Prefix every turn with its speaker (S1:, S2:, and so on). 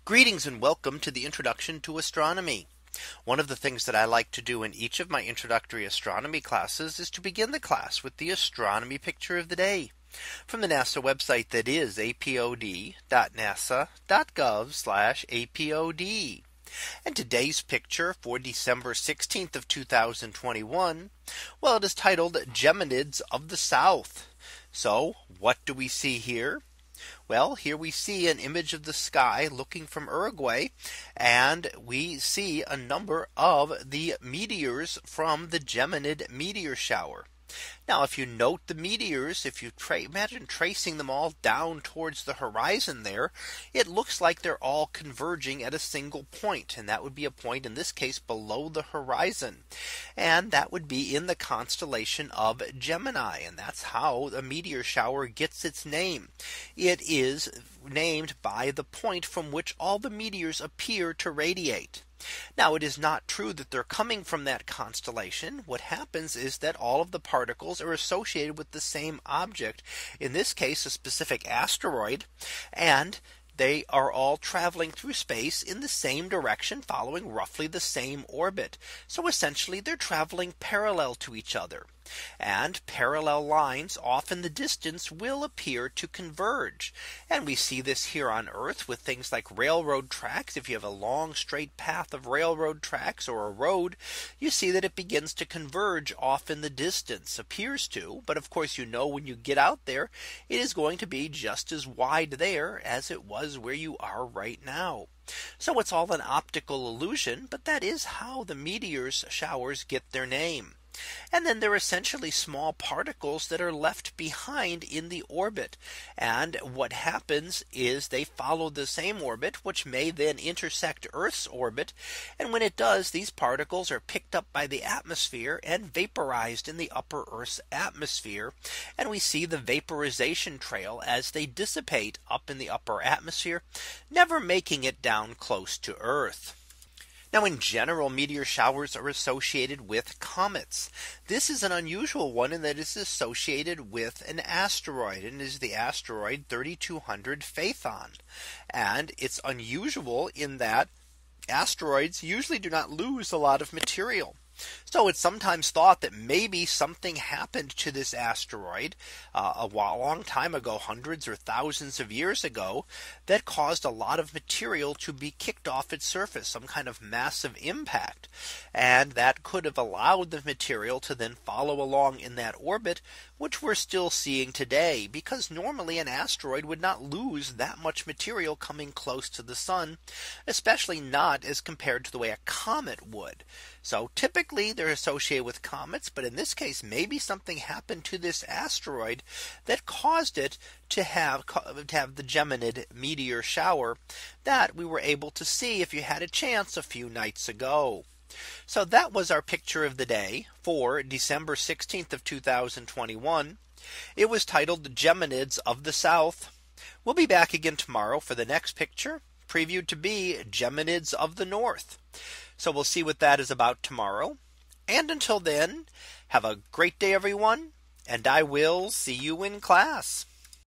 S1: Greetings and welcome to the introduction to astronomy. One of the things that I like to do in each of my introductory astronomy classes is to begin the class with the astronomy picture of the day from the NASA website, that is apod.nasa.gov/apod. And today's picture for December 16th of 2021. Well, it is titled Geminids of the South. So what do we see here? Well, here we see an image of the sky looking from Uruguay, and we see a number of the meteors from the Geminid meteor shower. Now, if you note the meteors, if you imagine tracing them all down towards the horizon there, it looks like they're all converging at a single point. And that would be a point, in this case, below the horizon. And that would be in the constellation of Gemini. And that's how a meteor shower gets its name. It is named by the point from which all the meteors appear to radiate. Now, it is not true that they're coming from that constellation. What happens is that all of the particles are associated with the same object, in this case, a specific asteroid, and they are all traveling through space in the same direction, following roughly the same orbit. So essentially, they're traveling parallel to each other. And parallel lines off in the distance will appear to converge. And we see this here on Earth with things like railroad tracks. If you have a long straight path of railroad tracks or a road, you see that it begins to converge off in the distance, appears to. But of course, when you get out there, it is going to be just as wide there as it was where you are right now. So it's all an optical illusion, but that is how the meteors showers get their name. And then they're essentially small particles that are left behind in the orbit. And what happens is they follow the same orbit, which may then intersect Earth's orbit. And when it does, these particles are picked up by the atmosphere and vaporized in the upper Earth's atmosphere. And we see the vaporization trail as they dissipate up in the upper atmosphere, never making it down close to Earth. Now, in general, meteor showers are associated with comets. This is an unusual one in that it's associated with an asteroid, and is the asteroid 3200 Phaethon. And it's unusual in that asteroids usually do not lose a lot of material. So it's sometimes thought that maybe something happened to this asteroid a long time ago, hundreds or thousands of years ago, that caused a lot of material to be kicked off its surface, some kind of massive impact. And that could have allowed the material to then follow along in that orbit, which we're still seeing today, because normally an asteroid would not lose that much material coming close to the sun, especially not as compared to the way a comet would. So typically they're associated with comets, but in this case, maybe something happened to this asteroid that caused it to have the Geminid meteor shower that we were able to see, if you had a chance, a few nights ago. So that was our picture of the day for December 16th of 2021. It was titled Geminids of the South. We'll be back again tomorrow for the next picture, previewed to be Geminids of the North. So we'll see what that is about tomorrow. And until then, have a great day, everyone, and I will see you in class.